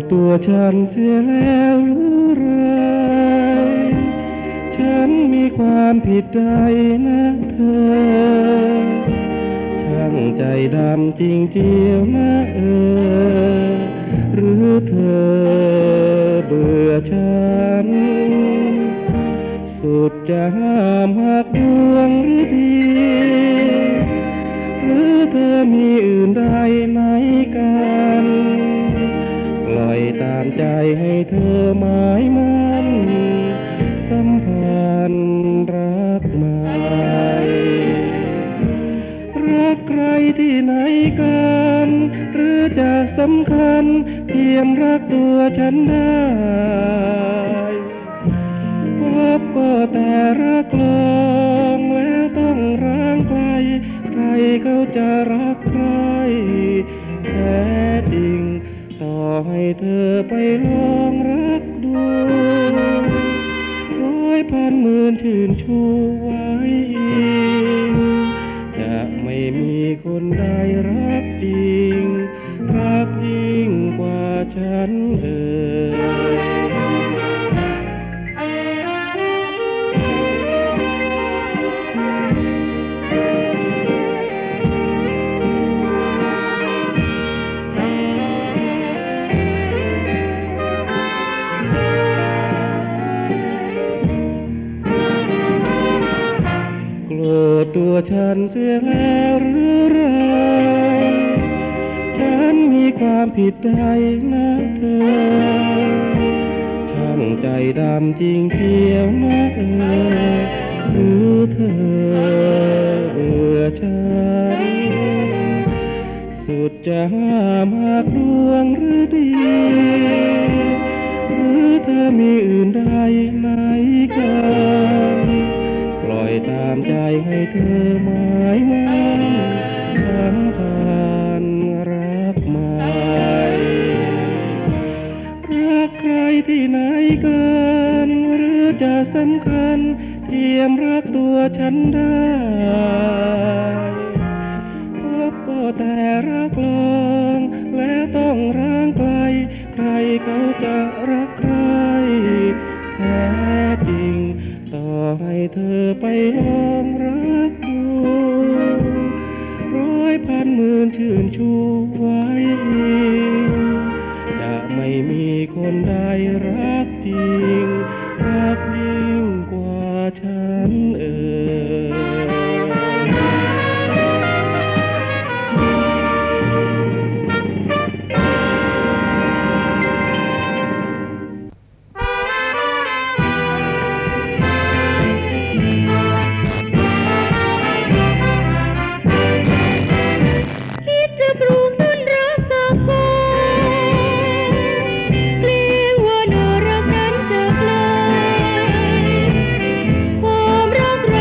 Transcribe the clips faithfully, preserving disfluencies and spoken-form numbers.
ตัวฉันเสียแล้วหรือไรฉันมีความผิดใดนะเธอช่างใจดำจริงเจียวนะเออหรือเธอเบื่อฉันสุดจะห้ามหักดวงหรือดีหรือเธอมีอื่นใดไหนกันปล่อยตามใจให้เธอหมายมั่นสัมพันธ์รักใหม่รักใครที่ไหนกันหรือจะสำคัญเพียงรักตัวฉันได้พบก็แต่รักลองแล้วต้องร้างไกลใครเขาจะรักใครแท้จริงต่อให้เธอไปลองรักดูร้อยพันหมื่นชื่นชูไว้จะไม่มีคนใดรักจริงรักยิ่งกว่าฉันเอ่ยตัวฉันเสียแล้วหรือไรฉันมีความผิดใดนะเธอช่างใจดำจริงเจียวนะเออหรือเธอเบื่อฉันสุดจะห้ามหักดวงหรือดีหรือเธอมีอื่นใดไหนกันปล่อยตามใจให้เธอหมายมั่นสัมพันธ์รักใหม่รักใครที่ไหนกันหรือจะสำคัญเทียมรักตัวฉันได้พบก็แต่รักลองและต้องร้างไกลใครเขาจะรักใครแท้จริงต่อให้เธอไปลองรักดูร้อยพันหมื่นชื่นชูไว้จะไม่มีคนใดรักจริงรักยิ่งกว่าฉันเอ่ยความรัก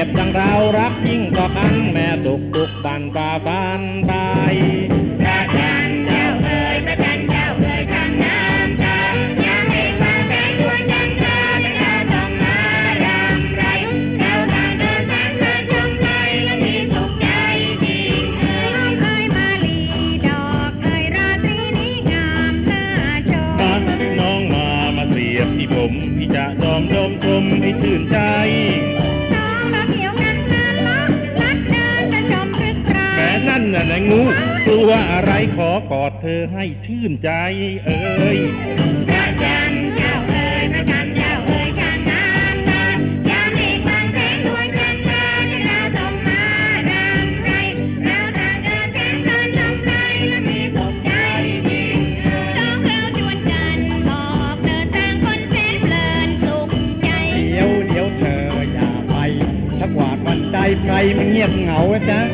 ยบดังเรารักยิ่งกว่ากันแม่สุขทุกบันฝ่าฟันไปพระจันทร์เจ้าเอ๋ยพระจันทร์เจ้าเอ๋ยช่างงามตายามเอกบางแสงดวงจันทราจะดาส่องมารำไรเราต่างเดินแสงเพลินชมไกลและมีสุขใจจริงเอ๋ยเอ๋ยมาลีดอกเอ๋ยราตรีนี้งามน่าชมน้องมามาเสียบที่ผมพี่จะดอมดมชมให้ชื่นใจน้องเราเกี่ยวกันนานล้อรักเดินจะชมพรึกพราแม่นั่นน่ะนะงูกลัวอะไรขอกอดเธอให้ชื่นใจเอ่ยพระจันทร์เจ้าเอ๋ยพระจันทร์เจ้าเอ๋ยช่างงามตายามเอกบางแสงดวงจันทราจะดาส่องมารำไรเราต่างเดินแสงเพลินชมไกลและมีสุขใจจริงน้องเราชวนกันออกเดินทางคนแสนเพลินสุขใจเดี๋ยวเดี๋ยวเธออย่าไปถ้ากวาดวันใจใครมันเงียบเหงาจ๊ะ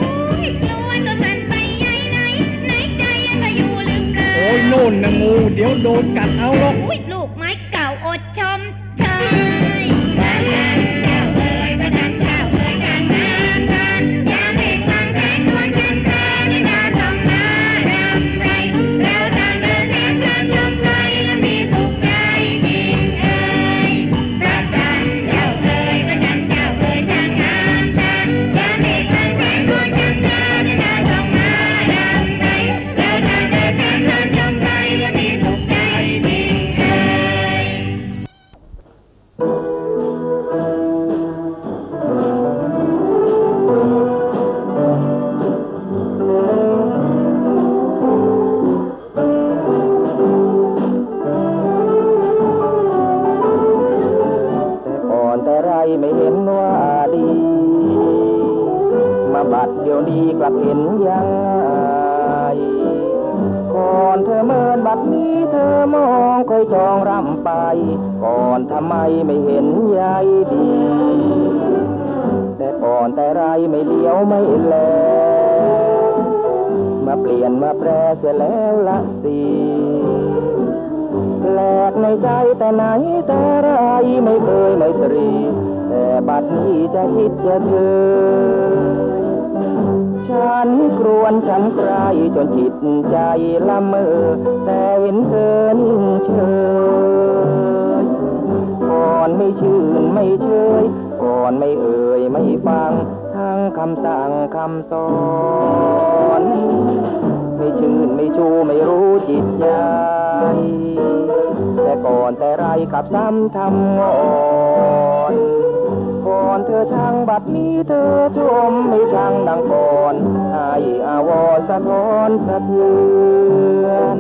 โอ้ยโน่นนะงูเดี๋ยวโดนกัดเอาหรอกอุ้ยลูกไม้เก่าอดชมเชยพระจันทร์เจ้าเอ๋ยพระจันทร์เจ้าเอ๋ยช่างงามตายามเอกบางแสงดวงจันทราจะดาส่องมารำไรเราต่างเดินแสงเพลินชมไกลและมีสุขใจจริงเอ๋ยพระจันทร์เจ้าเอ๋ยพระจันทร์เจ้าเอ๋ยช่างงามตายามเอกบางแสงดวงจันทราจะดาส่องมารำไรเราต่างเดินแสงเพลินชมไกลและมีสุขใจจริงเอ๋ยแต่ไรไม่เห็นว่าดีมาบัดเดี๋ยวนี้กลับเห็นยังไงก่อนเธอเมินบัดนี้เธอมองคอยจองรำไปก่อนทำไมไม่เห็นใยดีแต่ก่อนแต่ไรไม่เลี้ยวไม่แลมาเปลี่ยนมาแปรเสียแล้วละสิแปลกในใจแต่ไหนแต่ไรไม่เคยไม่ตรีแต่บัดนี้จะคิดจะเธอฉันครวญฉันใครจนจิตใจละเมอแต่เห็นเธอนิ่งเฉยก่อนไม่ชื่นไม่เชยก่อนไม่เอ่ยไม่ฟังทั้งคำสั่งคำสอนไม่ชื่นไม่ชูไม่รู้จิตใจแต่ก่อนแต่ไรกับซ้ำทำงอนก่อนเธอช่างบัดนี้เธอชมไม่ช่างดังก่อนให้อาวรสะท้อนสะเทือน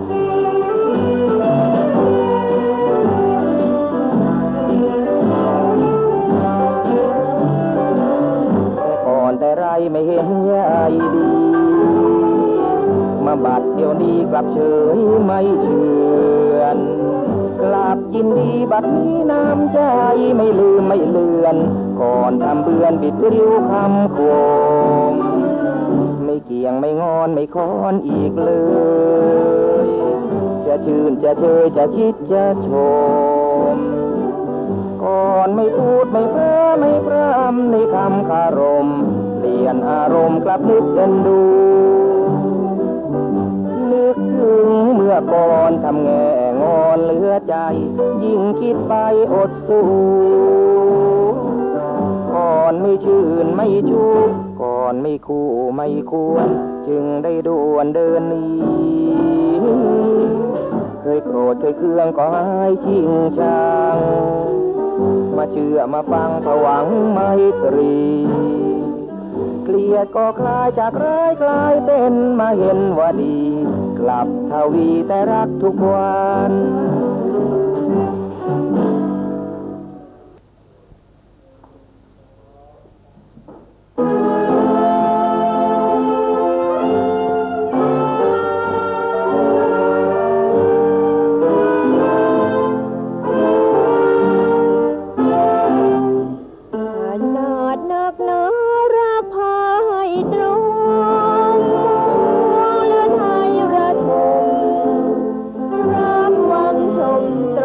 แต่ก่อนแต่ไรไม่เห็นใยดีมาบัดเดี๋ยวนี้กลับเฉยไม่เชื่อนกลับยินดีบัดนี้น้ำใจไม่ลืมไม่เลือนก่อนทำเบือนบิดริ้วคำโคมไม่เกี่ยงไม่งอนไม่คอนอีกเลยจะชื่นจะเชยจะคิดจะชมก่อนไม่พูดไม่เพ้อไม่พร่ำในคำคารมเปลี่ยนอารมณ์กลับนึกเอ็นดูนึกถึงเมื่อก่อนทำแง่งอนเหลือใจยิ่งคิดไปอดสู้ก่อนไม่ชื่นไม่ชูก่อนไม่คู่ไม่ควรจึงได้ด่วนเดินหนีเคยโกรธเคยเคืองก็หายชิงชังมาเชื่อมาฟังผวังไมตรีเกลียดก็คลายจากร้ายกลายเป็นมาเห็นว่าดีกลับทวีแต่รักทุกวันชม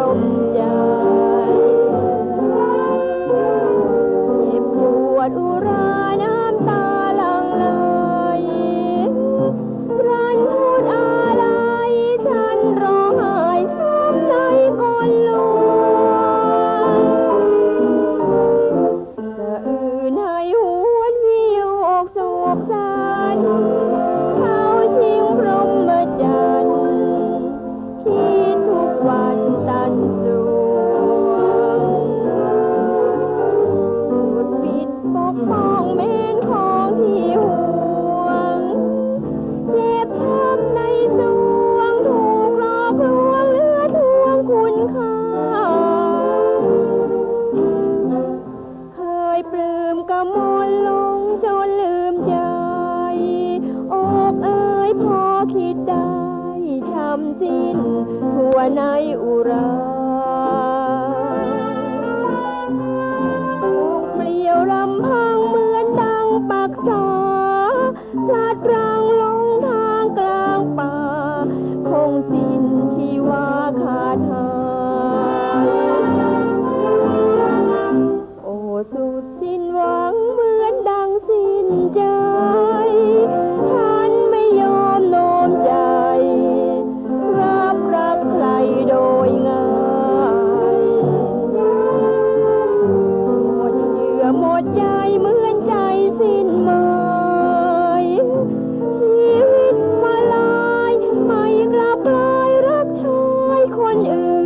ำสิ้นทั่วในอุราเปลี่ยวลำพังเหมือนดังปักษาพลัดรางลงทางกลางป่าคงสิ้นชีวาขาดหายโอ้สุดสิ้นหวังเหมือนดังสิ้นใจฉันไม่ยอมโน้มใจรับรักใครโดยง่ายหมดเชื่อหมดใจเหมือนใจสิ้นหมายชีวิตมาลายไม่กลับกลายรักชายคนอื่น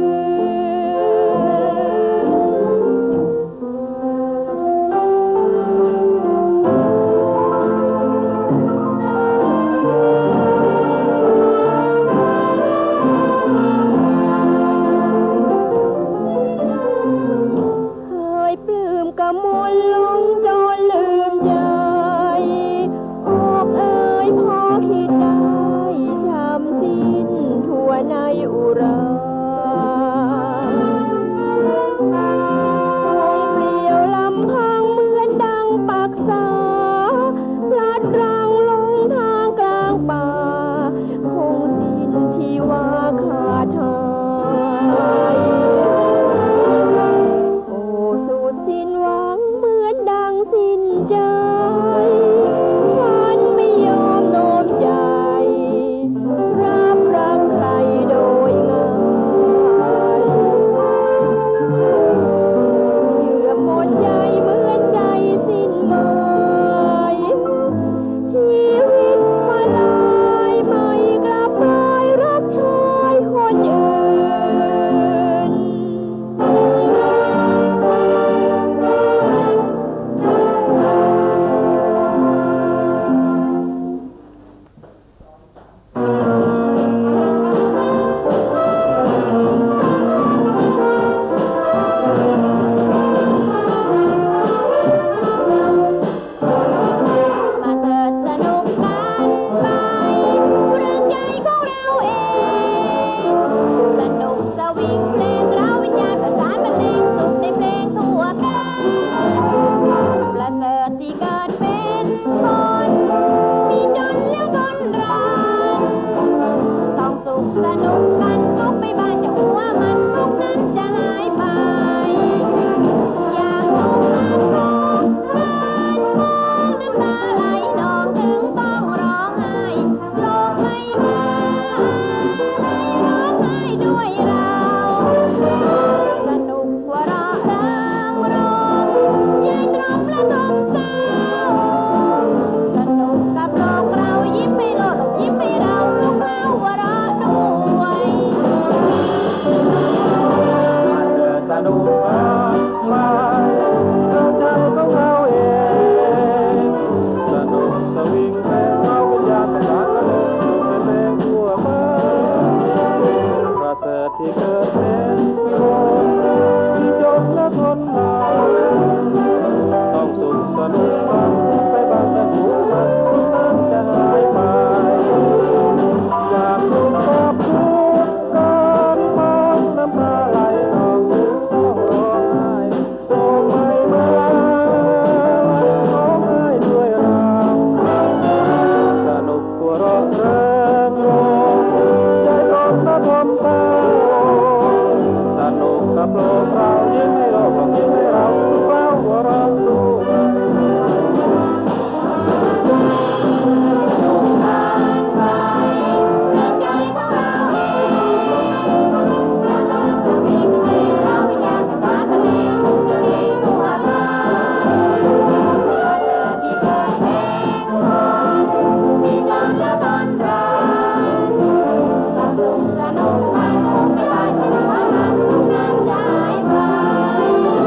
สนุกมันคงไม่ได้ถึงวันนั้นทุกงานใจไป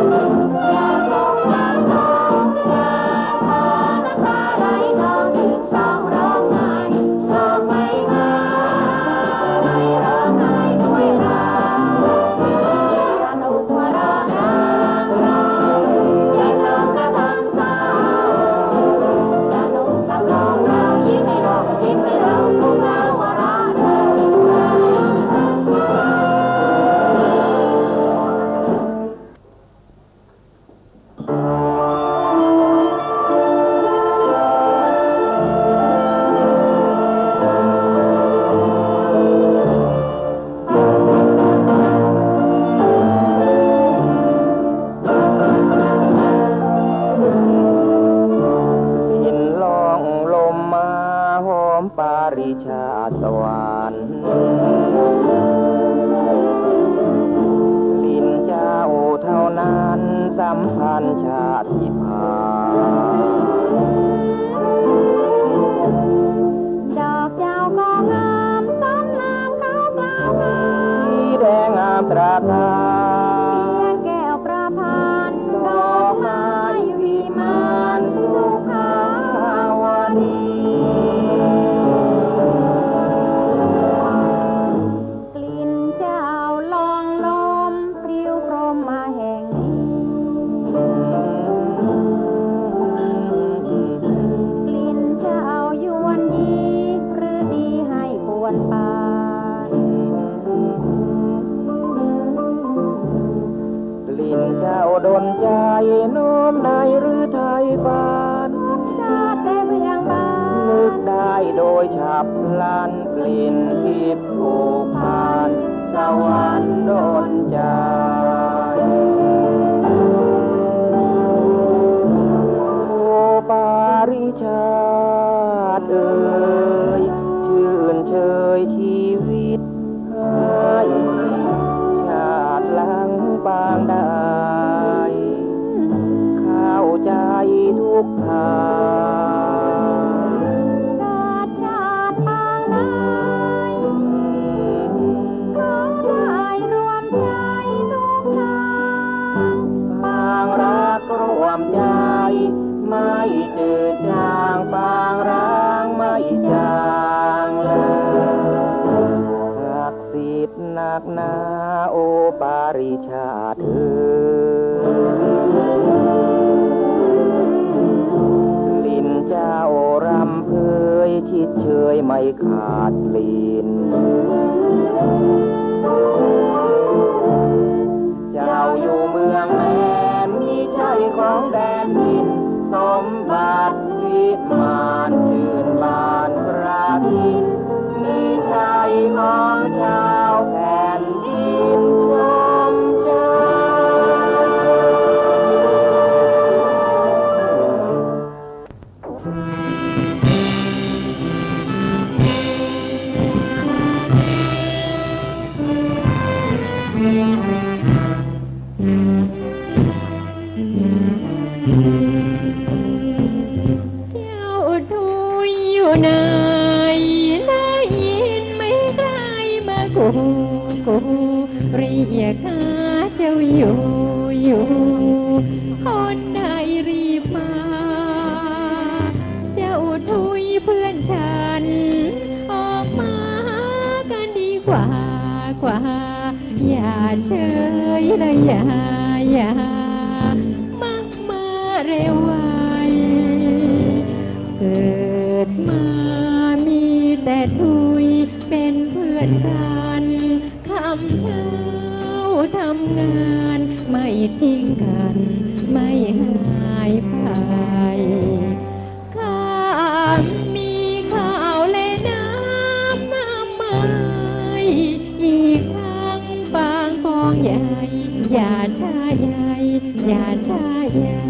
สัมพันธ์ชาติพันธุ์ดอกเจ้าก็งามสมนามเขากล่าวกันสีแดงงามตราตาเพียงแก้วประพันธ์ดอกไม้วิมานสุขาวดีกลิ่นเจ้าลองลมปลิวพรมมาแห่งนี้กลิ่นเจ้ายวนยีหรือดีให้ปวดปานกลิ่นเจ้าดลใจโน้มในหรือไทยบ้านชาติแต่เมืองบ้านนึกได้โดยฉับพลันกลิ่นทิพย์ผูกพันสวรรค์ดลใจโอปาริชาติเอ่ยชื่นเชยชีวิตให้ชาติหลังปางได้เข้าใจทุกทางชาติชาติปางใดขอได้รวมใจทุกทางปางรักรวมใจไม่จืดจางปางร้างไม่จางเลยศักดิ์สิทธิ์นักหนาโอปาริชาติเอ่ยลิ้นเจ้ารำเพยชิดเชยไม่ขาดลิ้นเจ้าอยู่เมืองแมนมีใจของแดนดินสมบัติวิมานชื่นบานพระทินมีใจของชาวแผ่นดินชมเชไหนได้ยินไหมใครมากูกูเรียกหาเจ้าอยู่อยู่คนใดรีบมาเจ้าทุยเพื่อนฉันออกมากันดีกว่ากว่าอย่าเฉยเลยอย่าอย่ามักมาเร็วไวเกิดมามีแต่ทุยเป็นเพื่อนกันคำเช้าทำงานไม่ทิ้งกันไม่หายไปข้ามีข้าวและน้ำน้ำไม้อีกทั้งบางกองใหญ่อย่าช้าใหญ่อย่าช้าใหญ่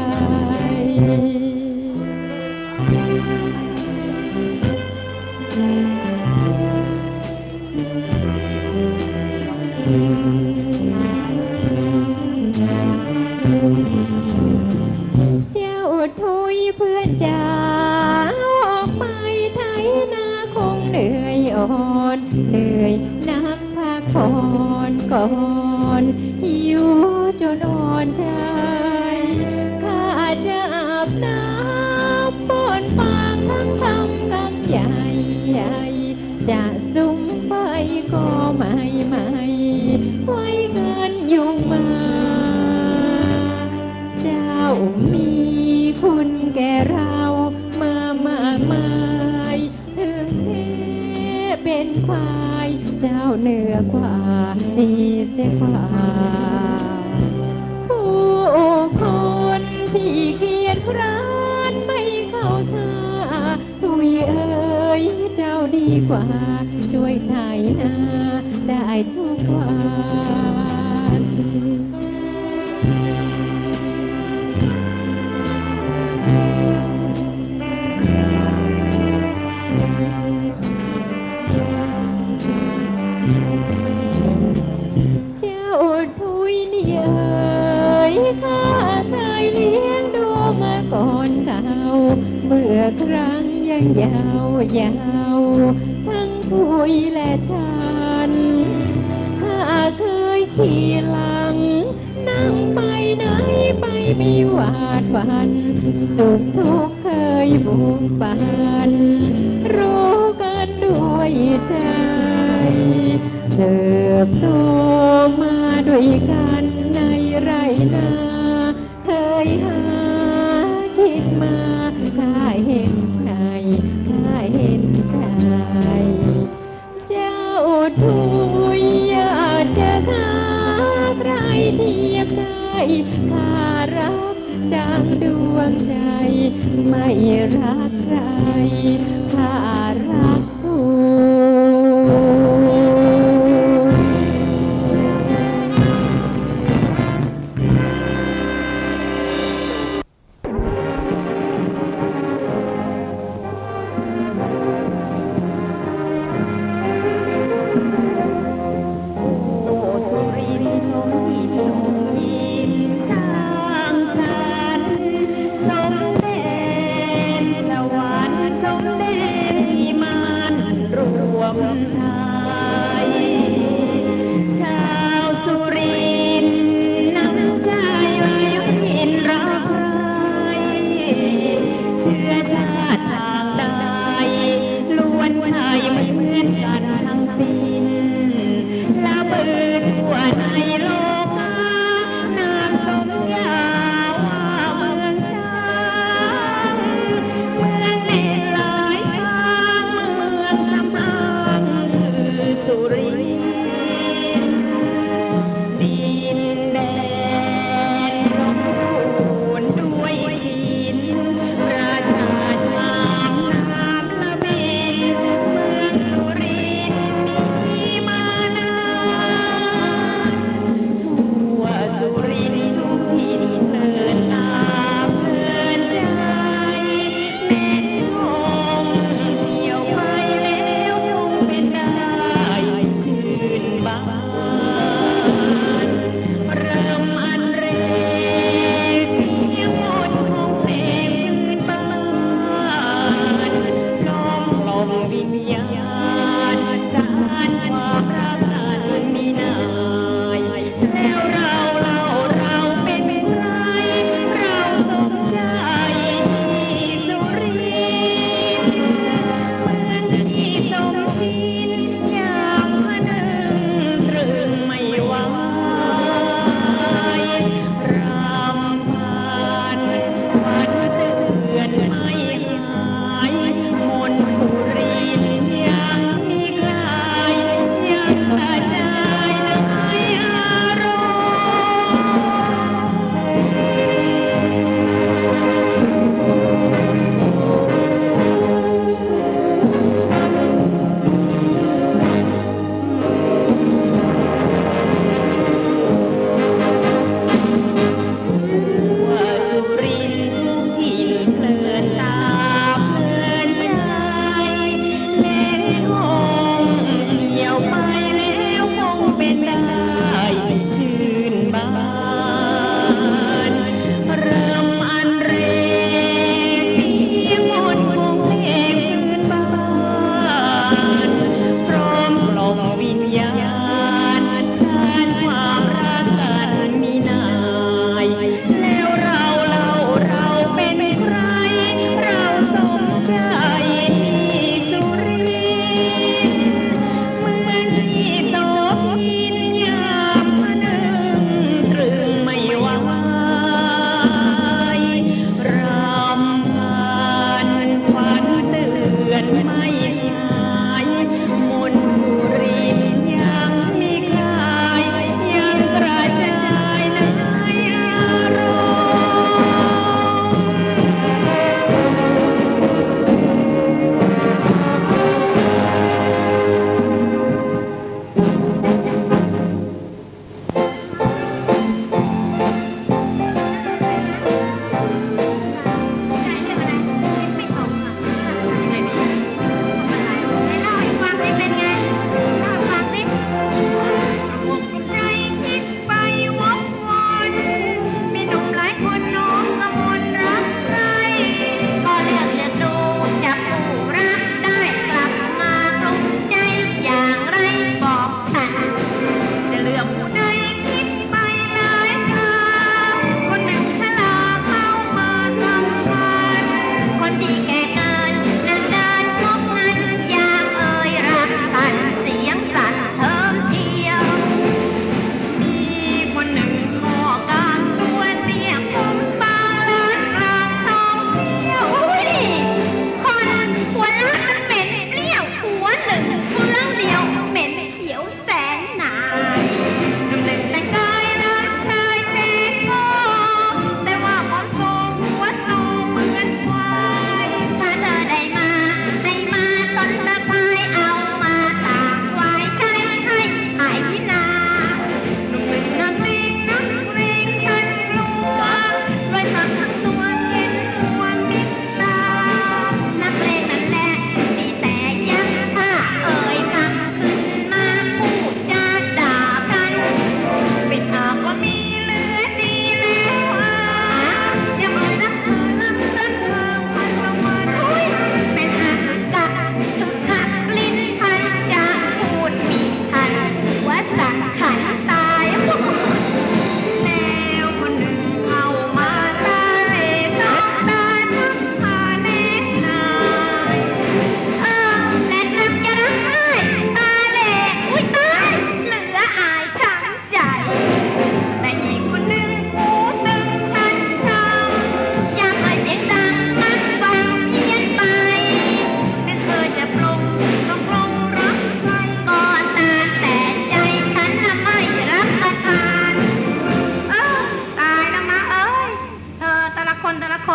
เจ้าทุยเพื่อนจ๋าออกไปไถนาคงเหนื่อยอ่อนเหนื่อยนักพักผ่อนก่อนหิวจนอ่อนใจข้าจะอาบน้ำป้อนฟางทั้งทำกำใหญ่ใหญ่จะซุ้มไฟก็ไม่ไม่ไว้กันยุงมาเจ้ามีคุณแก่เรามามากมายถึงแท้เป็นควายเจ้าเหนือกว่าดีเสียกว่าผู้คนที่เกียจคร้านไม่เข้าท่าทุยเอ๋ยเจ้าดีกว่าช่วยไถนาได้ทุกวัน เจ้าทุยนี่เอ๋ยข้าครั้งยังยาวยาวทั้งทุยและชันข้าเคยขี่หลังนั่งไปไหนไปมีหวาดหวั่นสุขทุกข์เคยบุกบันรู้กันด้วยใจเติบโตมาด้วยกันในไรนาเคยหาคิดมาข้าเห็นชายข้าเห็นชายเจ้าทุยอยากจะข้าใครเทียบได้ข้ารักดังดวงใจไม่รักใครข้ารักทุย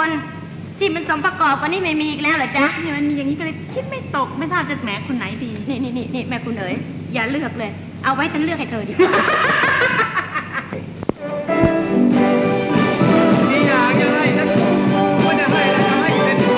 คนที่มันสมประกอบกว่านี้ไม่มีอีกแล้วเหรอจ๊ะเนี่ยมันมีอย่างนี้ก็เลยคิดไม่ตกไม่ทราบจะแหมคนไหนดีนี่นี่นี่นี่แม่คุณเอ๋ยอย่าเลือกเลยเอาไว้ฉันเลือกให้เธอดีกว่านี่อยากจะให้ฉันไม่ได้ให้แล้วให้เป็นตัว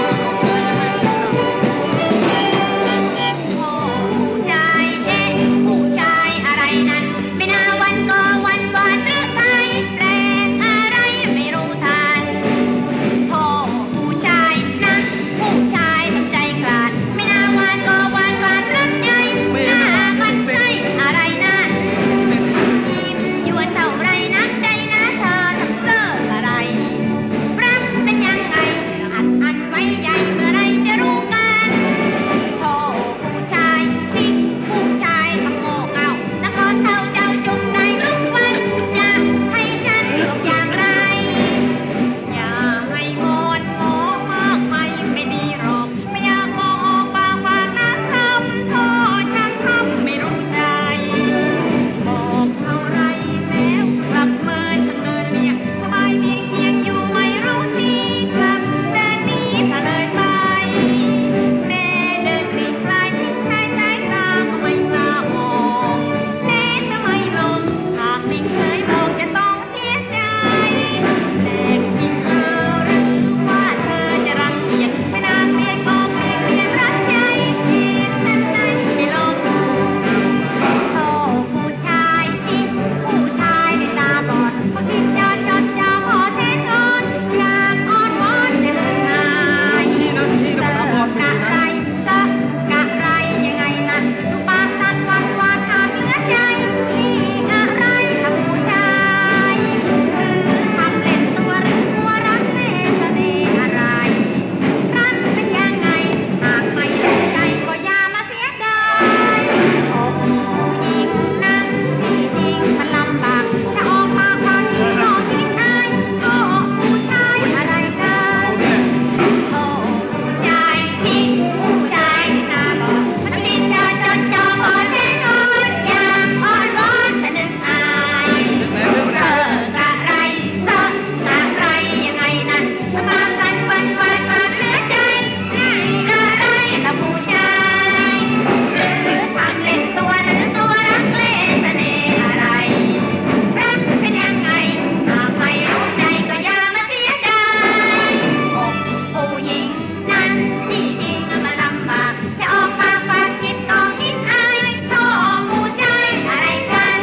ผู้ชายเอ๊ะผู้ชายอะไรนั้นไม่น่าวันก็วันวานหรือไทยแปลงอะไรไม่รู้ทันโธ่ผู้ชายนะผู้ชายทำใจขาดไม่น่าวันก็วันวานรักใหญ่หน้ามันใช่อะไรนั่นยิ้มยวนเท่าไรนักใจนะเธอทำเลิกอะไรรักเป็นยังไงอัดอันไว้ใหญ่เมื่อไรจะรู้กันโธ่ผู้ชายชิงผู้ชายทำโง่เง่านักก็เท่าเจ้าจุกในลุกวันจะให้ฉันจบอย่างไรอย่าให้มอนมองมากไม่ไม่ดีหรอกไม่อยากมองออกบางวางนะทำโทษฉันทำไม่รู้ใจบอกเท่าไรแล้วกลับมาฉันเดินเลี่ยงสบายเพียงเคียงอยู่ไม่รู้ทีกลับเดินหนีถ้าเลยไปแม่เดินกลีกลายทิ้งชายสายตาก็ไม่กล้าออกแม้จะไม่ลงหากนิ่งเฉยมองจะต้องเสียใจแต่จริงแล้วหรือว่าเธอจะรังเกียจไม่นานเรียกออกเรียกเรียนรักใจเพียงฉันนั้นไม่ลงโธ่ผู้ชายจิ๊บผู้ชายในตาบอดพอคิดจอดจอดจอพอเทนก่อนอยากอ้อนวอนจะเป็นนายเธอกะไรซะกะไรยังไงนั่นดูปากสั่นวันวานหาเหลือใจนี่อะไรทำผู้ชายหรือทำเล่นตัวหรือตัวรักเล่ห์ทะเลอะไรรักเป็นยังไงหากไม่รู้ใจก็อย่ามาเสียดายโอ้ผู้หญิงนะที่จริงมันลำบากจะออกมาความที่ก็ยิ่งอายโอ้ผู้ชายอะไรกันโอ้ผู้ชายชิงผู้ชายตาบอดมันติดจอจนจอพอแน่นอนอยากอ้อนวอนแต่นึกอายเธอกะไรซะกะไรยังไงนั่นสภาพกันวันวานขาดเหลือใจนี่อะไรล่ะผู้ชายหรือทำเล่นตัวหรือตัวรักเล่ห์เสน่ห์อะไรรักเป็นยังไงหากไม่รู้ใจก็อย่ามาเสียดายอกผู้หญิงนั้นที่จริงมันลำบากจะออกปากฝากจิตก็คิดอายโธ่ผู้ชายอะไรกัน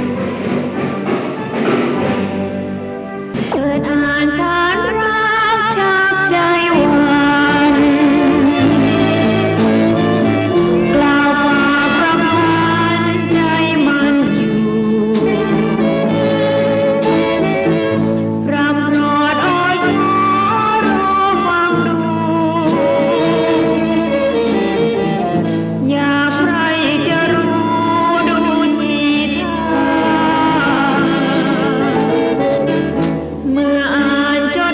เชิญอ่านสารรักชักใจหวานกล่าวฝากประพันใจมันอยู่รำรอดอ้อยขอรู้ฟังดูอยากใครจะรู้ดูทีท่าเมื่ออ่านจ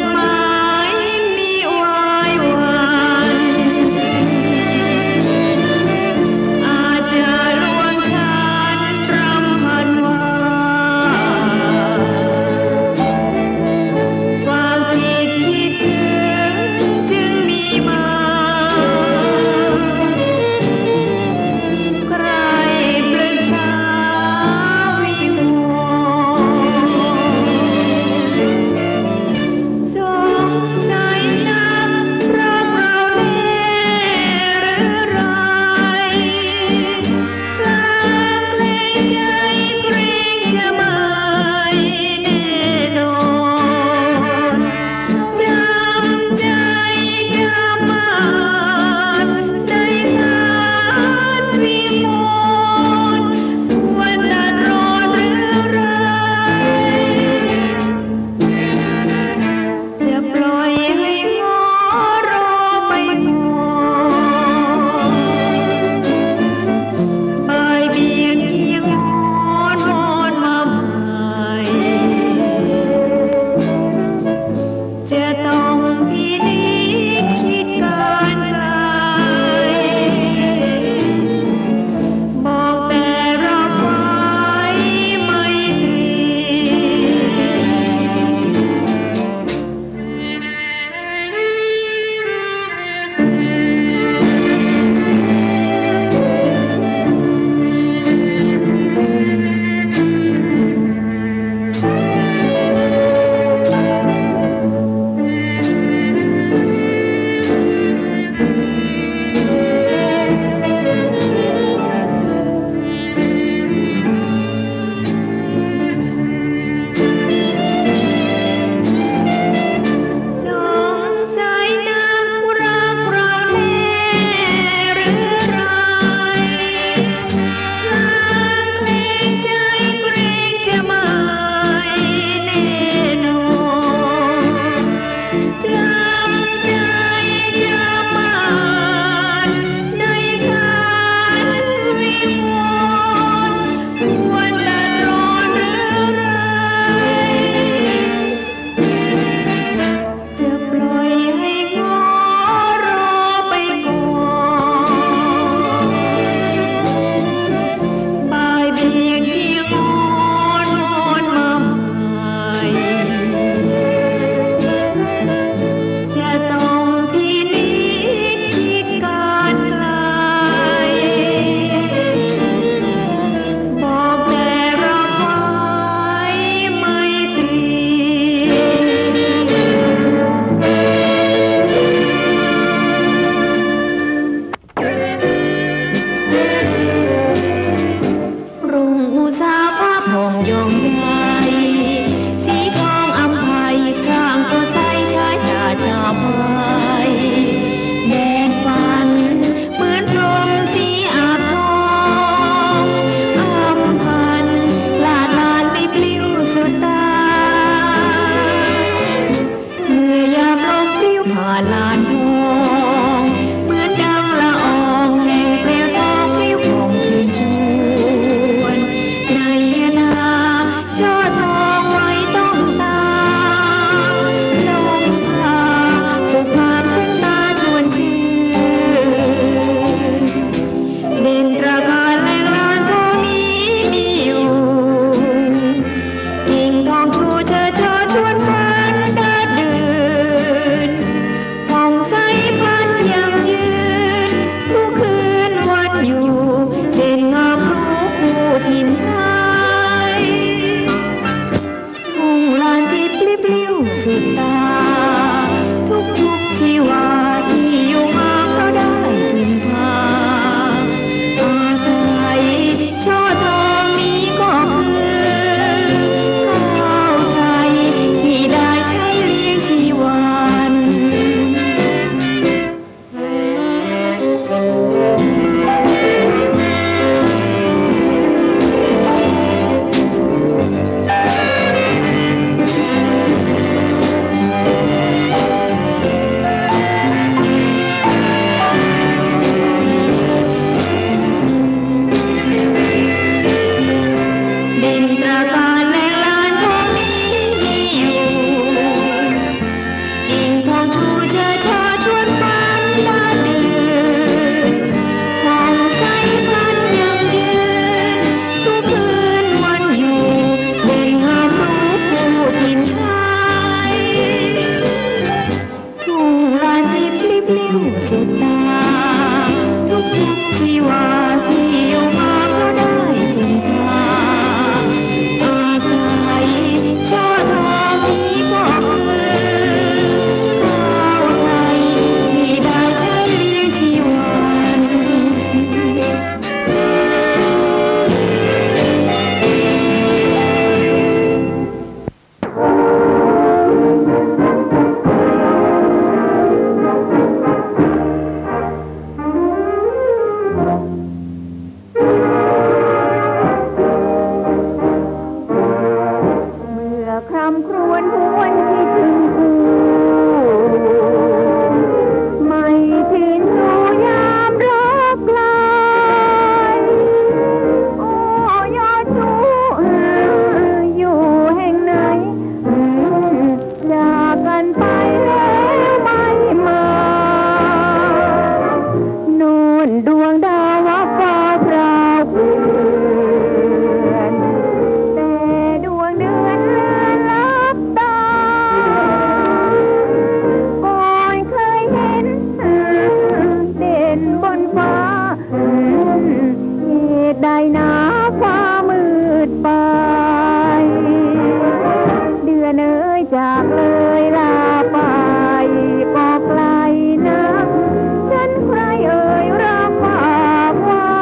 ยจากเลยลาไปก็ไกลนักฉันใครเอ่ยรักฝากไว้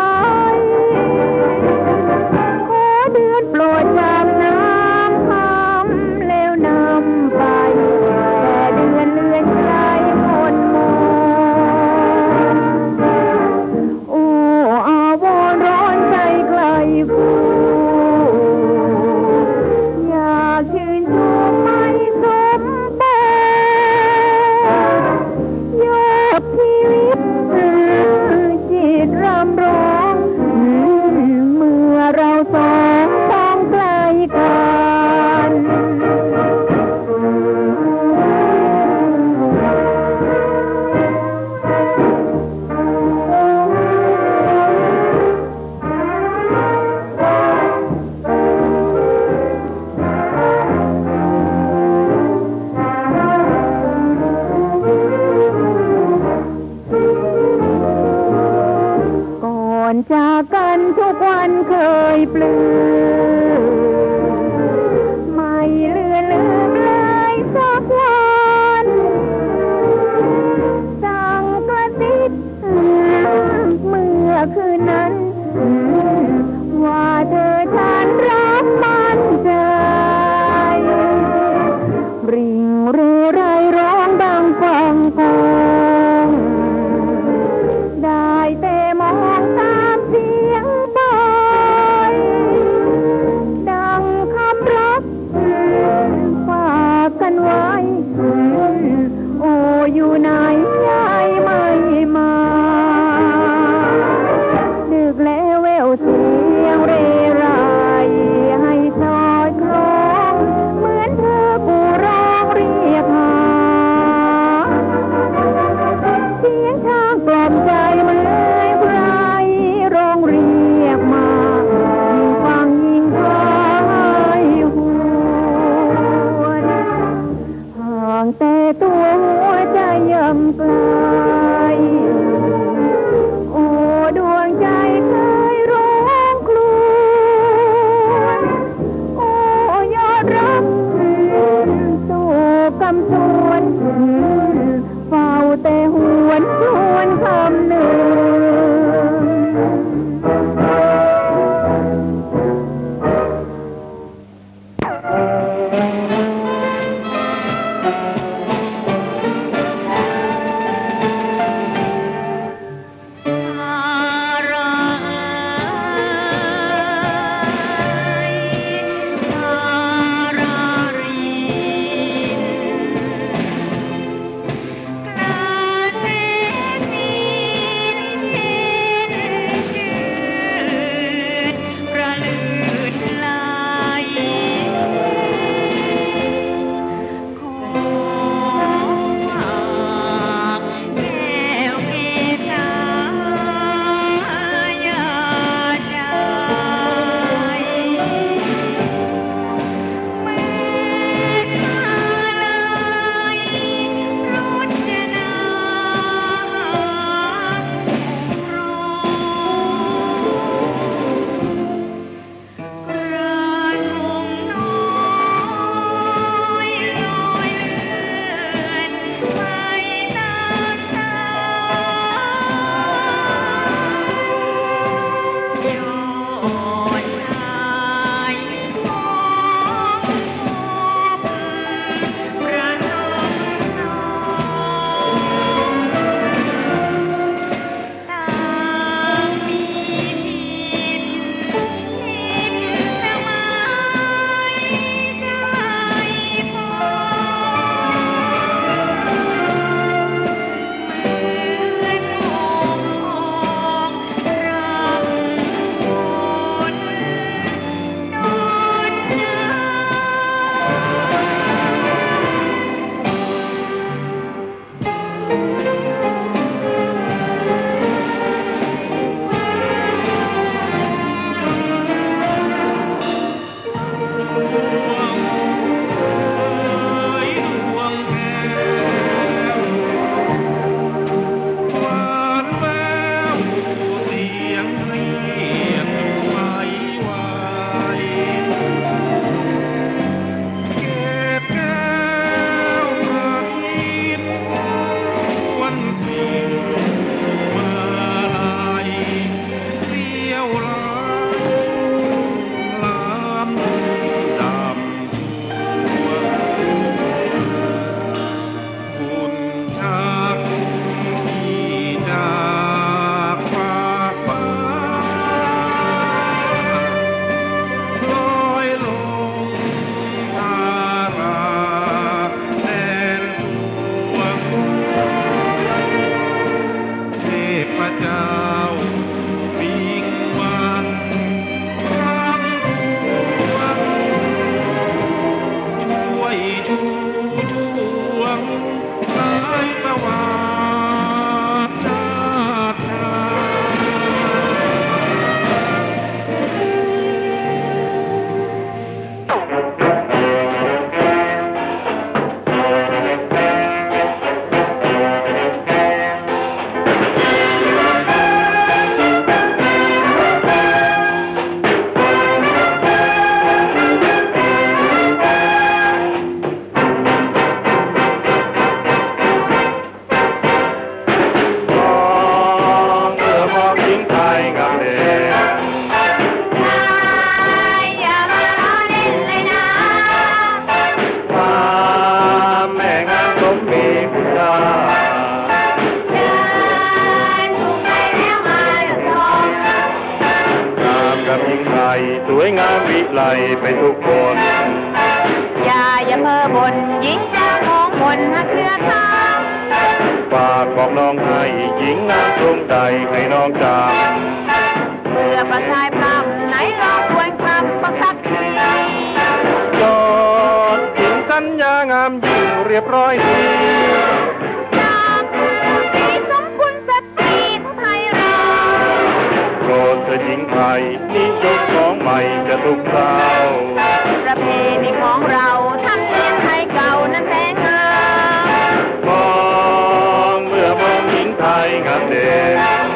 ขอเดือนโปรดจากน้ำคำแล้วนำไปแต่เดือนเลือนไกลคนมองโอ้อาวรร้อนใจไกลกูอยากชื่นชมไม่สมบูรณ์วิไลไปทุกคนอย่าอย่าเพ้อบ่นหญิงจะมองมนหักเรือทางฝากบอกน้องให้หญิงงามตรงใดให้น้องจำเมื่อประชายพรำไหนลองควรคำประทักทีจอดหญิงสัญญางามยิ่งเรียบร้อยดีจากสีสมคุณสตรีของไทยเราโปรดเธอหญิงไทยนิยมของใหม่จะทุกเช้าประเพณีของเราทำเนียมไทยเก่านั้นแสงงามมองเมื่อมองหญิงไทยงามเด่น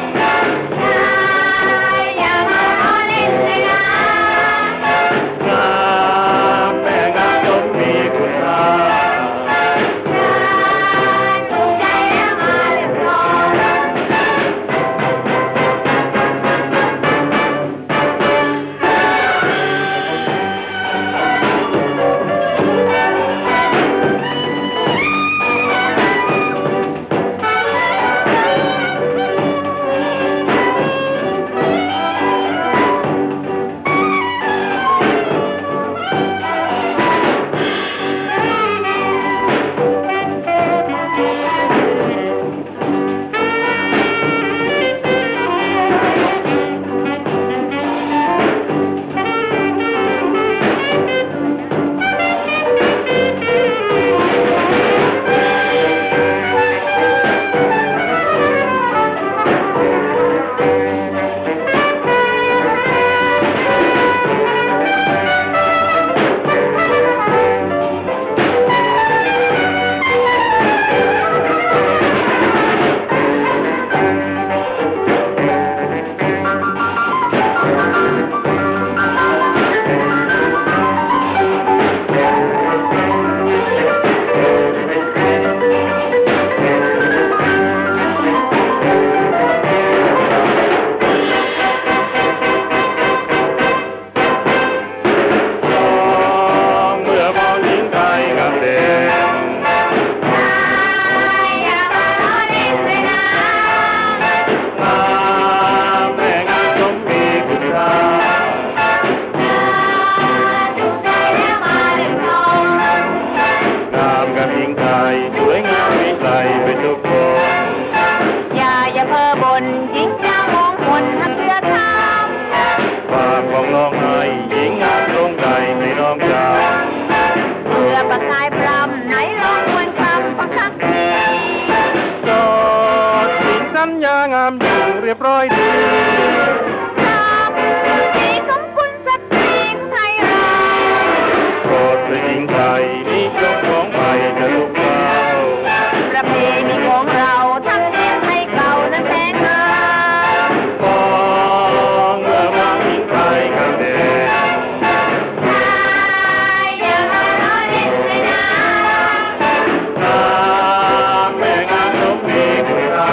เรียบร้อยดีจากสีสมคุณสตรีของไทยเราโปรดเธอหญิงไทยนิยมของใหม่จะทุกเช้าประเพณีของเราทำเนียมไทยเก่านั้นแสงงามมองเมื่อมองหญิงไทยงามเด่นอย่ามาล้อเล่นเลยนะแม่งามสมมีคุณค่า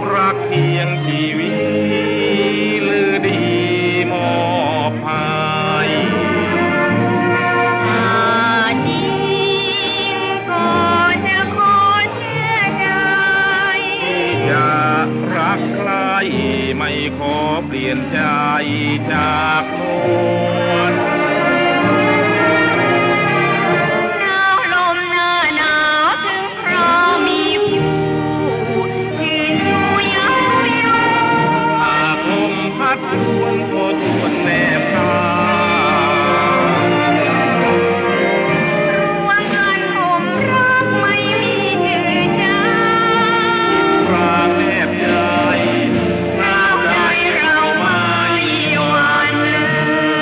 ชีวิตลือดีมอบพานใจจากโลกหนาวลมหน้าหนาวถึงคราวมีผู้ชื่นชูเย้ายวนหากลมพัดรวนโชดชวนแนบกายรวงเงินห่มรักไม่มีจืดจางปราบแนบใจเราใจเราไม่หวั่น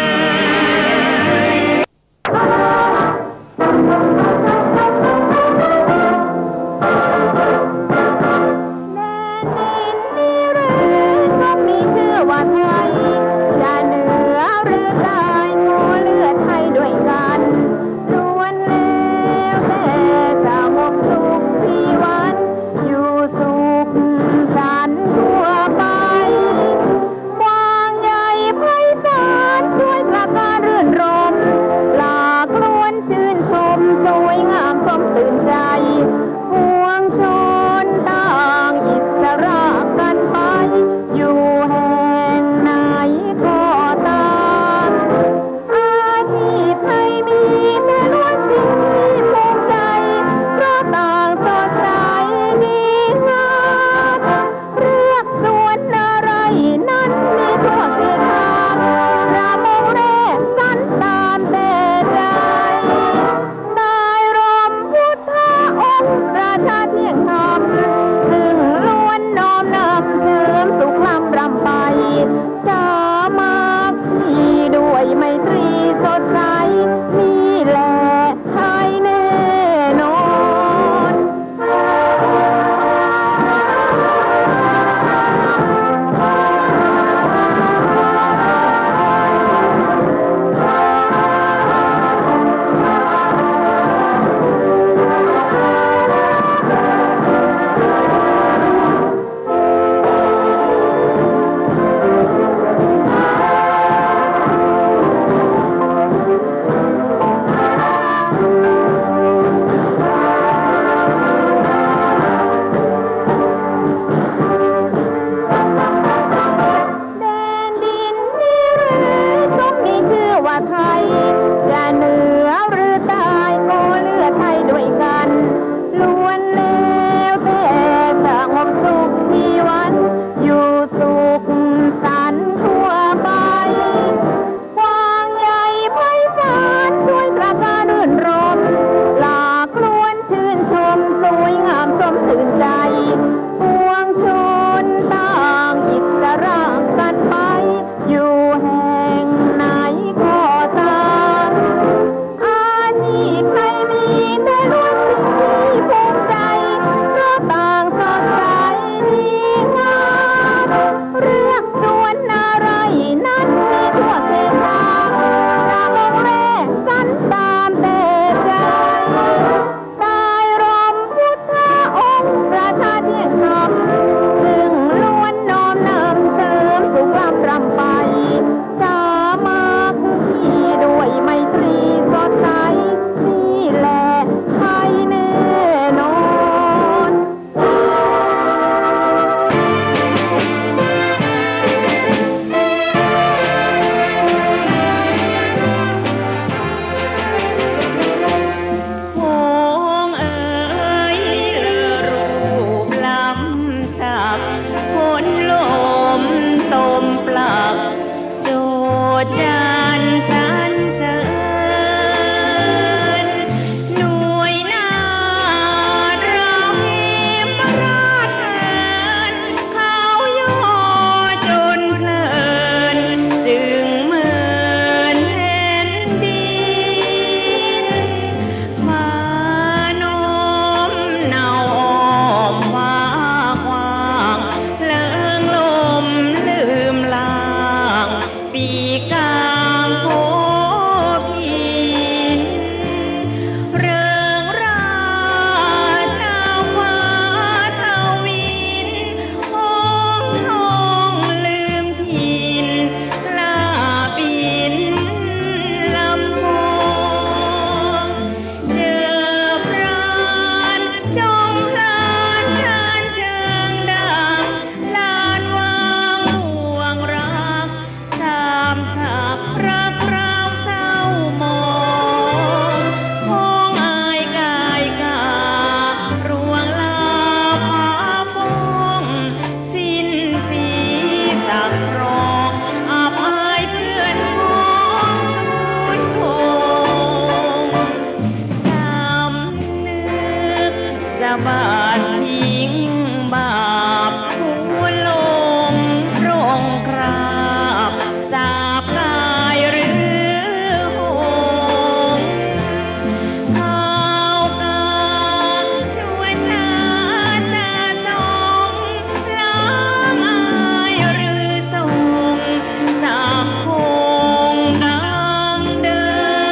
บานทิ้งบาปหัวลงโรงคราบสาบกายหรือหงข้าวกางชั่วชาติตาสองล้างอายหรือทรงสามคงดังเดิ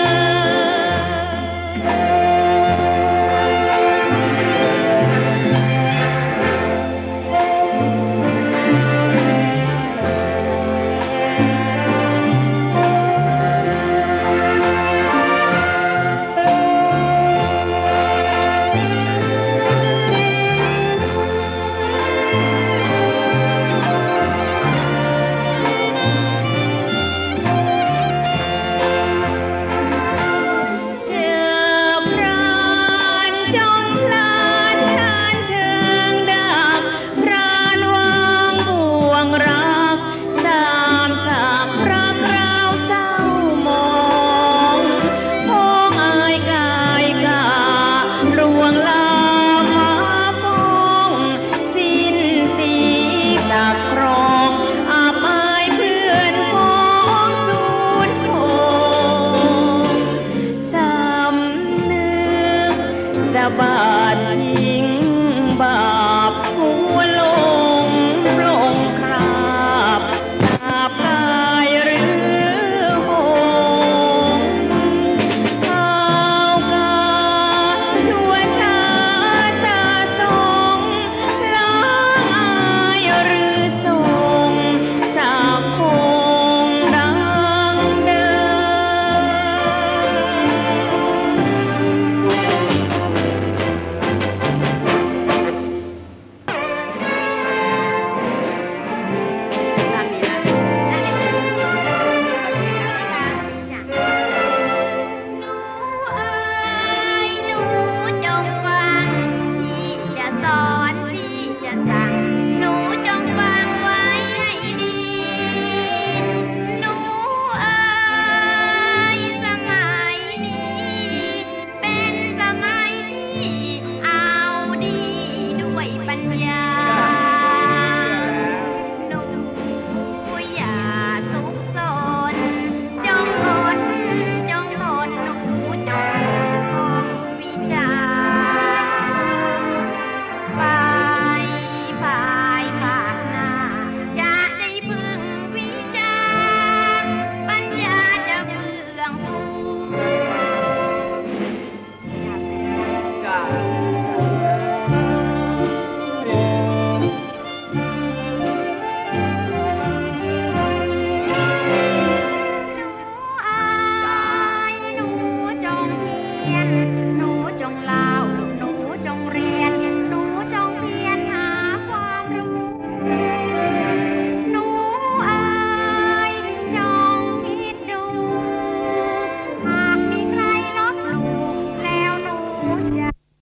เจอพรานจอมพลานพรานเชิงดักพรานวางบ่วงรักตามสามรักราวเศร้ามองพ้องอายกายกาลวงลามมาปองสิ้นสีตักครองอาบอายเพื่อนพ้องสูญโคสำนึกสะบานทิ้งบา